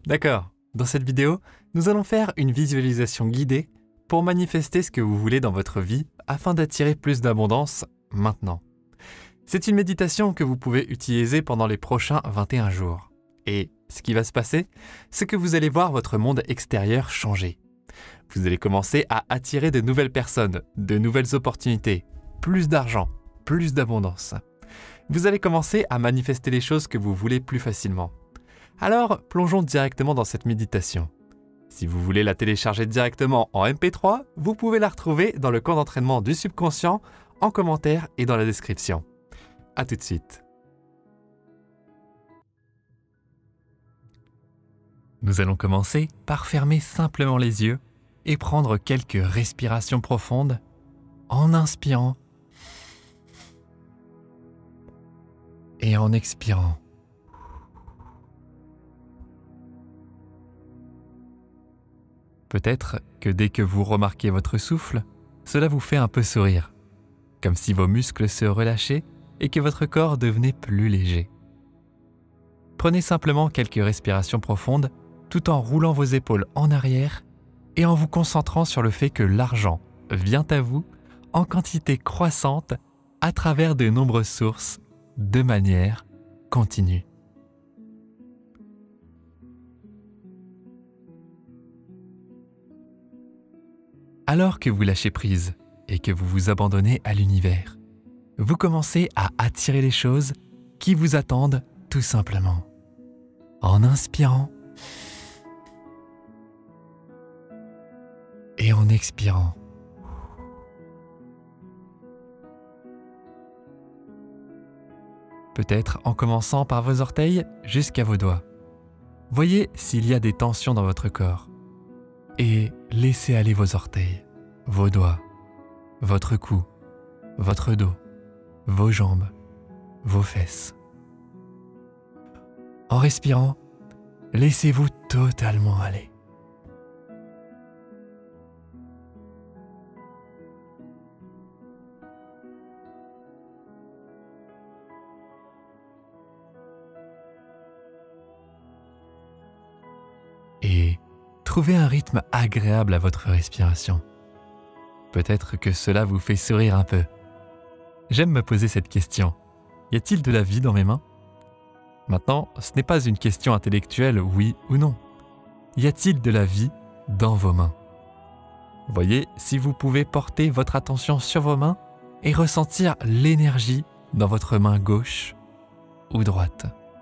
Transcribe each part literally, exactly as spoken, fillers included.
D'accord. Dans cette vidéo, nous allons faire une visualisation guidée pour manifester ce que vous voulez dans votre vie afin d'attirer plus d'abondance maintenant. C'est une méditation que vous pouvez utiliser pendant les prochains vingt et un jours. Et ce qui va se passer, c'est que vous allez voir votre monde extérieur changer. Vous allez commencer à attirer de nouvelles personnes, de nouvelles opportunités, plus d'argent, plus d'abondance. Vous allez commencer à manifester les choses que vous voulez plus facilement. Alors, plongeons directement dans cette méditation. Si vous voulez la télécharger directement en M P trois, vous pouvez la retrouver dans le camp d'entraînement du subconscient, en commentaire et dans la description. À tout de suite. Nous allons commencer par fermer simplement les yeux et prendre quelques respirations profondes en inspirant et en expirant. Peut-être que dès que vous remarquez votre souffle, cela vous fait un peu sourire, comme si vos muscles se relâchaient et que votre corps devenait plus léger. Prenez simplement quelques respirations profondes tout en roulant vos épaules en arrière et en vous concentrant sur le fait que l'argent vient à vous en quantité croissante à travers de nombreuses sources de manière continue. Alors que vous lâchez prise et que vous vous abandonnez à l'univers, vous commencez à attirer les choses qui vous attendent tout simplement. En inspirant et en expirant. Peut-être en commençant par vos orteils jusqu'à vos doigts. Voyez s'il y a des tensions dans votre corps. Et laissez aller vos orteils, vos doigts, votre cou, votre dos, vos jambes, vos fesses. En respirant, laissez-vous totalement aller. Et trouvez un rythme agréable à votre respiration. Peut-être que cela vous fait sourire un peu. J'aime me poser cette question. Y a-t-il de la vie dans mes mains? Maintenant, ce n'est pas une question intellectuelle, oui ou non. Y a-t-il de la vie dans vos mains? Voyez si vous pouvez porter votre attention sur vos mains et ressentir l'énergie dans votre main gauche ou droite.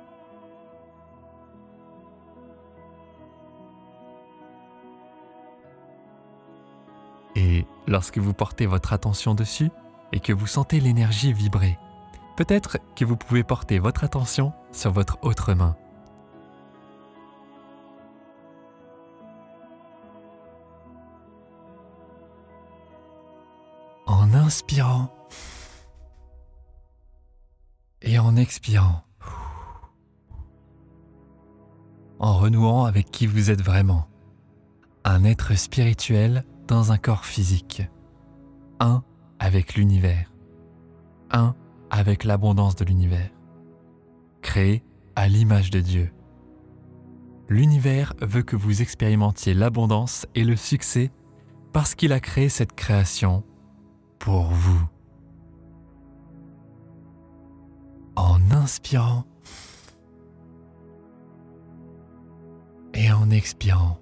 Et lorsque vous portez votre attention dessus et que vous sentez l'énergie vibrer, peut-être que vous pouvez porter votre attention sur votre autre main. En inspirant et en expirant, en renouant avec qui vous êtes vraiment, un être spirituel dans un corps physique, un avec l'univers, un avec l'abondance de l'univers, créé à l'image de Dieu. L'univers veut que vous expérimentiez l'abondance et le succès parce qu'il a créé cette création pour vous. En inspirant et en expirant,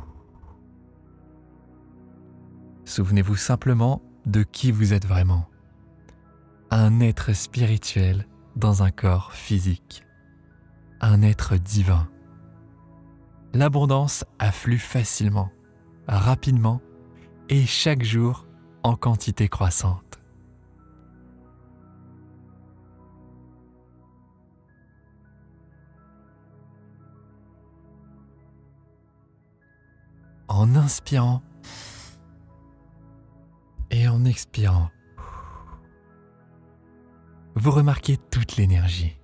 souvenez-vous simplement de qui vous êtes vraiment. Un être spirituel dans un corps physique. Un être divin. L'abondance afflue facilement, rapidement et chaque jour en quantité croissante. En inspirant et en expirant, vous remarquez toute l'énergie.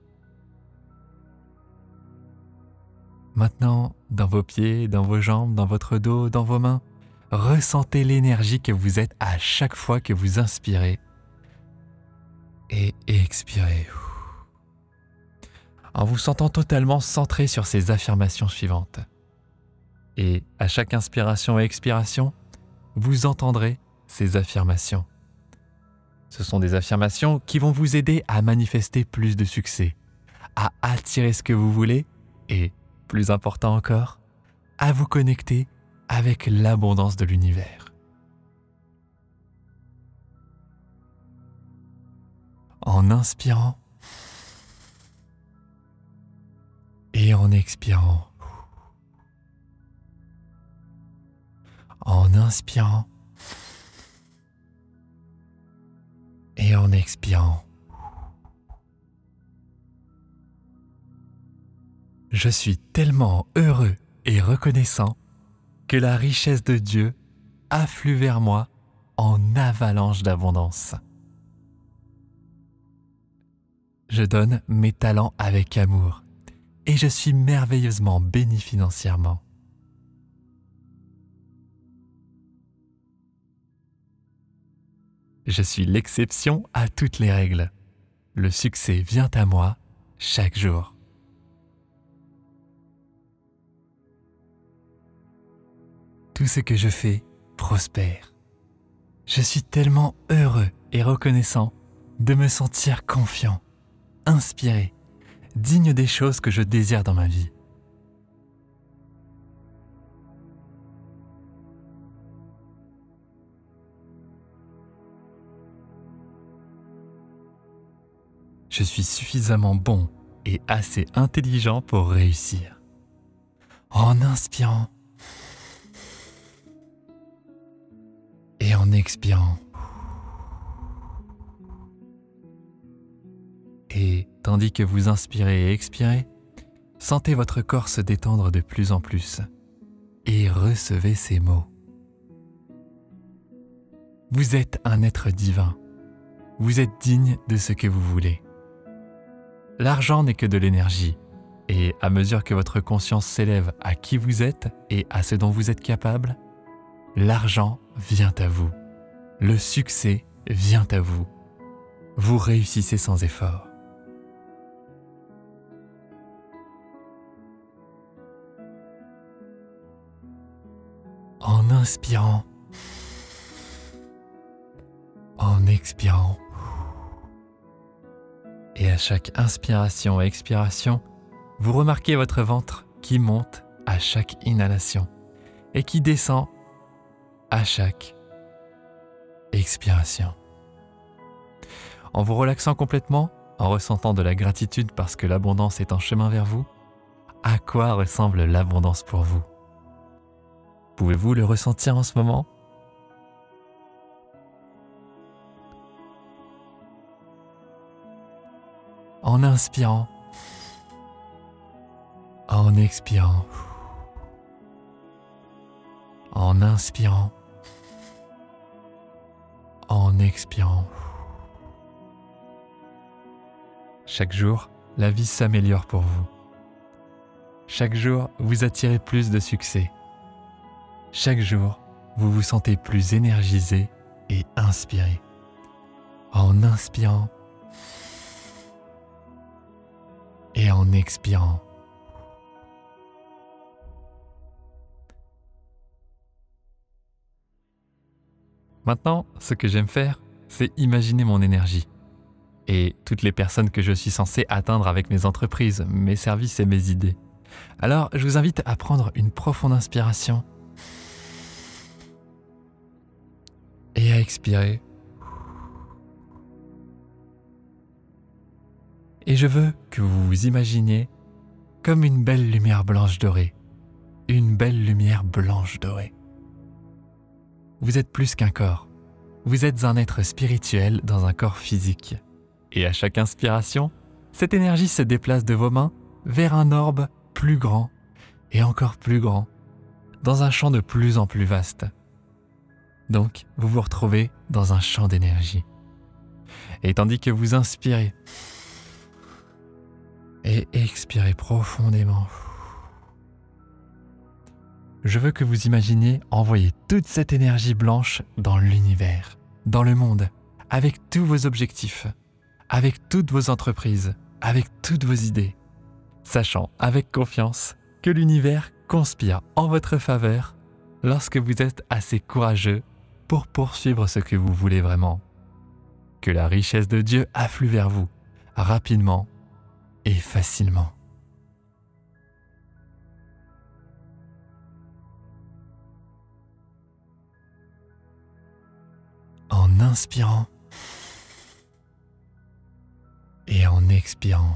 Maintenant, dans vos pieds, dans vos jambes, dans votre dos, dans vos mains, ressentez l'énergie que vous êtes à chaque fois que vous inspirez et expirez. en vous sentant totalement centré sur ces affirmations suivantes. Et à chaque inspiration et expiration, vous entendrez ces affirmations. Ce sont des affirmations qui vont vous aider à manifester plus de succès, à attirer ce que vous voulez et, plus important encore, à vous connecter avec l'abondance de l'univers. En inspirant et en expirant. En inspirant et en expirant. Je suis tellement heureux et reconnaissant que la richesse de Dieu afflue vers moi en avalanche d'abondance. Je donne mes talents avec amour et je suis merveilleusement béni financièrement. Je suis l'exception à toutes les règles. Le succès vient à moi chaque jour. Tout ce que je fais prospère. Je suis tellement heureux et reconnaissant de me sentir confiant, inspiré, digne des choses que je désire dans ma vie. Je suis suffisamment bon et assez intelligent pour réussir. En inspirant et en expirant. Et tandis que vous inspirez et expirez, sentez votre corps se détendre de plus en plus et recevez ces mots. Vous êtes un être divin. Vous êtes digne de ce que vous voulez. L'argent n'est que de l'énergie, et à mesure que votre conscience s'élève à qui vous êtes et à ce dont vous êtes capable, l'argent vient à vous. Le succès vient à vous. Vous réussissez sans effort. En inspirant, en expirant, et à chaque inspiration et expiration, vous remarquez votre ventre qui monte à chaque inhalation et qui descend à chaque expiration. En vous relaxant complètement, en ressentant de la gratitude parce que l'abondance est en chemin vers vous, à quoi ressemble l'abondance pour vous? Pouvez-vous le ressentir en ce moment? En inspirant, en expirant, en inspirant, en expirant. Chaque jour, la vie s'améliore pour vous. Chaque jour, vous attirez plus de succès. Chaque jour, vous vous sentez plus énergisé et inspiré. En inspirant et en expirant. Maintenant, ce que j'aime faire, c'est imaginer mon énergie et toutes les personnes que je suis censé atteindre avec mes entreprises, mes services et mes idées. Alors, je vous invite à prendre une profonde inspiration et à expirer. Et je veux que vous vous imaginiez comme une belle lumière blanche dorée. Une belle lumière blanche dorée. Vous êtes plus qu'un corps. Vous êtes un être spirituel dans un corps physique. Et à chaque inspiration, cette énergie se déplace de vos mains vers un orbe plus grand et encore plus grand, dans un champ de plus en plus vaste. Donc, vous vous retrouvez dans un champ d'énergie. Et tandis que vous inspirez et expirez profondément, je veux que vous imaginiez envoyer toute cette énergie blanche dans l'univers, dans le monde, avec tous vos objectifs, avec toutes vos entreprises, avec toutes vos idées, sachant avec confiance que l'univers conspire en votre faveur lorsque vous êtes assez courageux pour poursuivre ce que vous voulez vraiment. Que la richesse de Dieu afflue vers vous rapidement et facilement. En inspirant et en expirant.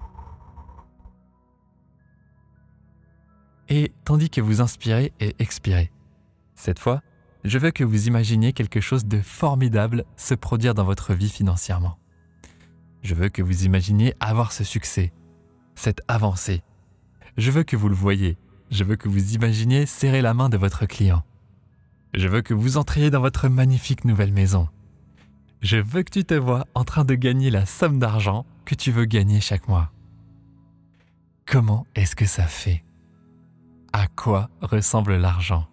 Et tandis que vous inspirez et expirez, cette fois, je veux que vous imaginiez quelque chose de formidable se produire dans votre vie financièrement. Je veux que vous imaginiez avoir ce succès, cette avancée. Je veux que vous le voyiez. Je veux que vous imaginiez serrer la main de votre client. Je veux que vous entriez dans votre magnifique nouvelle maison. Je veux que tu te vois en train de gagner la somme d'argent que tu veux gagner chaque mois. Comment est-ce que ça fait? À quoi ressemble l'argent?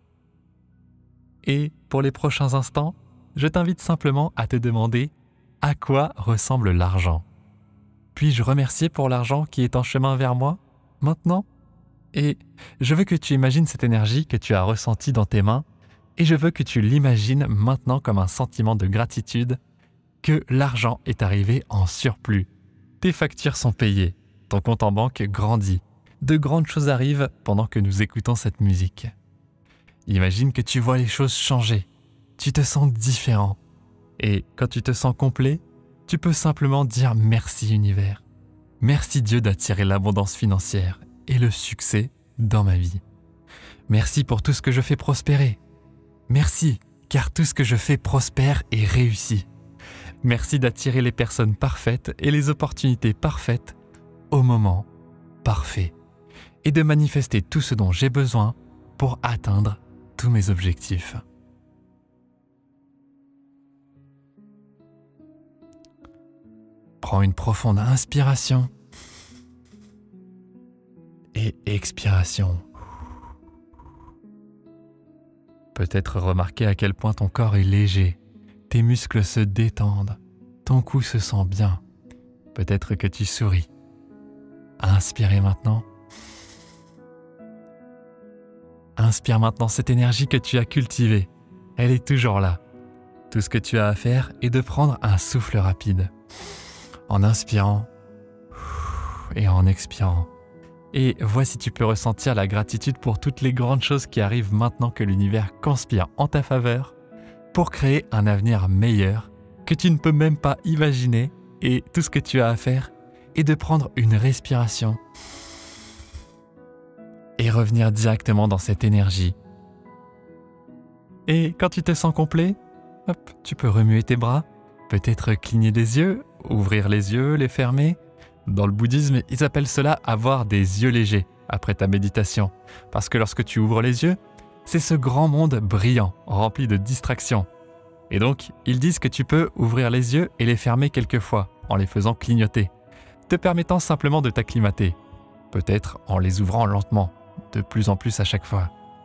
Et pour les prochains instants, je t'invite simplement à te demander à quoi ressemble l'argent. Puis-je remercier pour l'argent qui est en chemin vers moi, maintenant? Et je veux que tu imagines cette énergie que tu as ressentie dans tes mains et je veux que tu l'imagines maintenant comme un sentiment de gratitude que l'argent est arrivé en surplus. Tes factures sont payées, ton compte en banque grandit, de grandes choses arrivent pendant que nous écoutons cette musique. Imagine que tu vois les choses changer, tu te sens différent. Et quand tu te sens complet, tu peux simplement dire merci univers. Merci Dieu d'attirer l'abondance financière et le succès dans ma vie. Merci pour tout ce que je fais prospérer. Merci, car tout ce que je fais prospère et réussit. Merci d'attirer les personnes parfaites et les opportunités parfaites au moment parfait et de manifester tout ce dont j'ai besoin pour atteindre tous mes objectifs. Prends une profonde inspiration et expiration. Peut-être remarquer à quel point ton corps est léger, tes muscles se détendent, ton cou se sent bien. Peut-être que tu souris. Inspirez maintenant. Inspire maintenant cette énergie que tu as cultivée. Elle est toujours là. Tout ce que tu as à faire est de prendre un souffle rapide. En inspirant et en expirant. Et vois si tu peux ressentir la gratitude pour toutes les grandes choses qui arrivent maintenant que l'univers conspire en ta faveur pour créer un avenir meilleur que tu ne peux même pas imaginer. Et tout ce que tu as à faire est de prendre une respiration et revenir directement dans cette énergie. Et quand tu te sens complet, hop, tu peux remuer tes bras, peut-être cligner des yeux, ouvrir les yeux, les fermer. Dans le bouddhisme, ils appellent cela avoir des yeux légers après ta méditation. Parce que lorsque tu ouvres les yeux, c'est ce grand monde brillant, rempli de distractions. Et donc, ils disent que tu peux ouvrir les yeux et les fermer quelquefois, en les faisant clignoter, te permettant simplement de t'acclimater, peut-être en les ouvrant lentement, de plus en plus à chaque fois.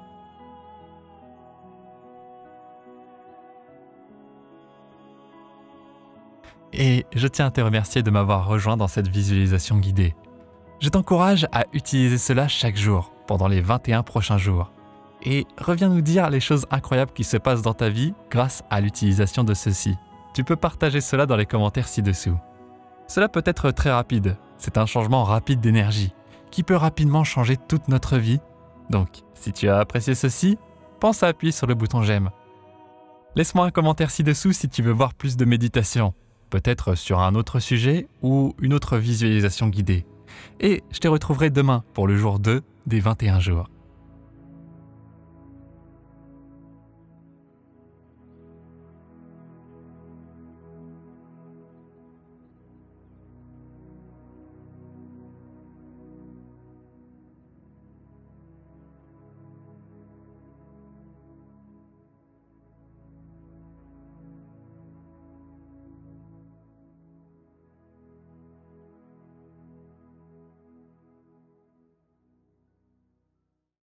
Et je tiens à te remercier de m'avoir rejoint dans cette visualisation guidée. Je t'encourage à utiliser cela chaque jour, pendant les vingt et un prochains jours. Et reviens nous dire les choses incroyables qui se passent dans ta vie grâce à l'utilisation de ceci. Tu peux partager cela dans les commentaires ci-dessous. Cela peut être très rapide, c'est un changement rapide d'énergie, qui peut rapidement changer toute notre vie. Donc, si tu as apprécié ceci, pense à appuyer sur le bouton j'aime. Laisse-moi un commentaire ci-dessous si tu veux voir plus de méditation, peut-être sur un autre sujet ou une autre visualisation guidée. Et je te retrouverai demain pour le jour deux des vingt et un jours.